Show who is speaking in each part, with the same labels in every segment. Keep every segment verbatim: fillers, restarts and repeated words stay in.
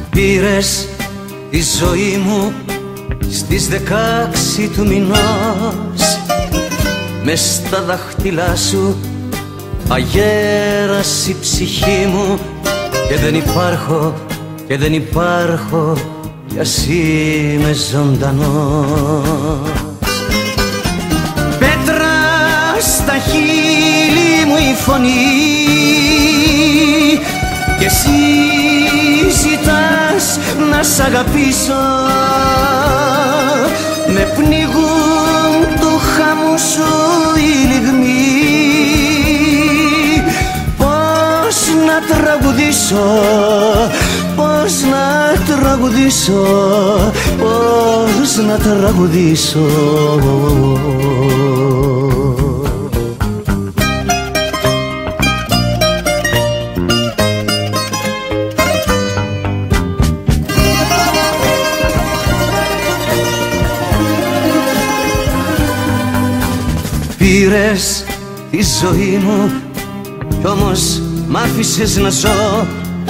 Speaker 1: Πήρες τη ζωή μου στις δεκάξι του μηνός, μες στα δάχτυλά σου αγέρασε η ψυχή μου και δεν υπάρχω, και δεν υπάρχω, κι ας είμαι ζωντανός. Πέτρα στα χείλη μου η φωνή κι εσύ ζητάς να σ' αγαπήσω. Με πνίγουν του χαμού σου οι λυγμοί, πώς να τραγουδήσω, πώς να τραγουδήσω, πώς να τραγουδήσω. Πήρες τη ζωή μου κι όμως μ' άφησες να ζω.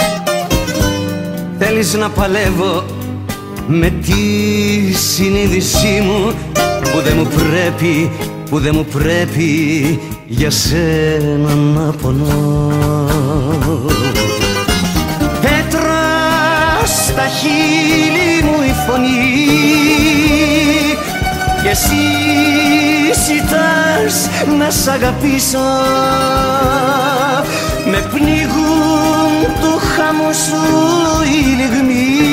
Speaker 1: Θέλεις να παλεύω με τη συνείδησή μου που δεν μου πρέπει, που δεν μου πρέπει για σένα να πονώ. Πέτρα στα χείλη μου η φωνή κι εσύ ζητάς να σ' αγαπήσω. Με πνίγουν του χαμού σου οι λυγμοί,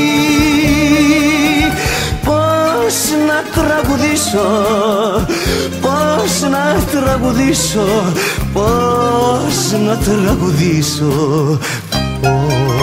Speaker 1: πώς να τραγουδήσω, πώς να τραγουδήσω, πώς να τραγουδήσω, πώς